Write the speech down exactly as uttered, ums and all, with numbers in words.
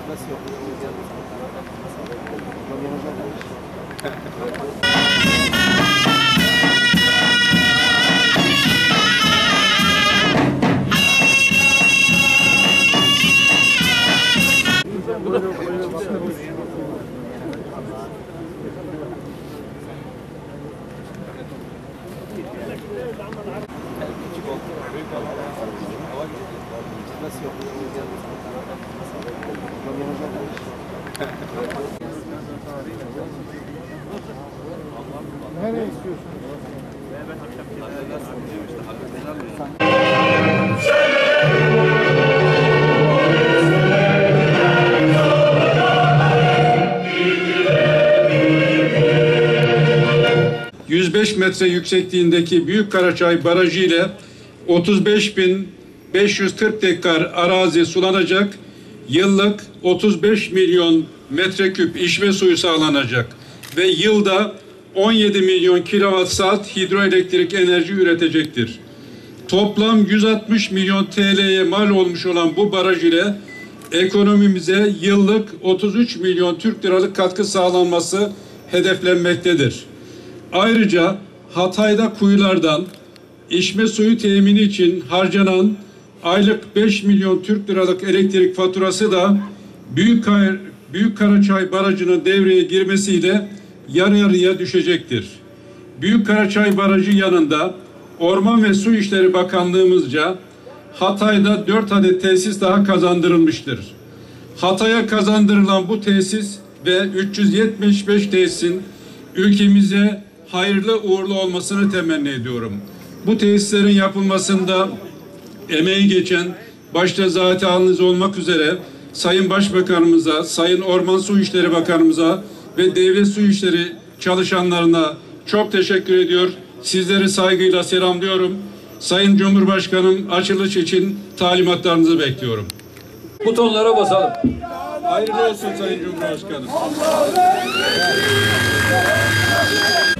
Nereye istiyorsunuz? yüz beş metre yüksekliğindeki Büyük Karaçay Barajı ile otuz beş bin beş yüz kırk dekar arazi sulanacak, yıllık otuz beş milyon metreküp içme suyu sağlanacak ve yılda on yedi milyon kilowatt saat hidroelektrik enerji üretecektir. Toplam yüz altmış milyon T L'ye mal olmuş olan bu baraj ile ekonomimize yıllık otuz üç milyon Türk liralık katkı sağlanması hedeflenmektedir. Ayrıca Hatay'da kuyulardan içme suyu temini için harcanan aylık beş milyon Türk liralık elektrik faturası da Büyük, Büyük Karaçay Barajı'nın devreye girmesiyle yarı yarıya düşecektir. Büyük Karaçay Barajı yanında Orman ve Su İşleri Bakanlığımızca Hatay'da dört adet tesis daha kazandırılmıştır. Hatay'a kazandırılan bu tesis ve üç yüz yetmiş beş tesisin ülkemize hayırlı uğurlu olmasını temenni ediyorum. Bu tesislerin yapılmasında emeği geçen, başta Zati Haliniz olmak üzere Sayın Başbakanımıza, Sayın Orman Su İşleri Bakanımıza ve Devlet Su İşleri çalışanlarına çok teşekkür ediyor. Sizleri saygıyla selamlıyorum. Sayın Cumhurbaşkanım, açılış için talimatlarınızı bekliyorum. Butonlara basalım. Hayırlı olsun Sayın Cumhurbaşkanım.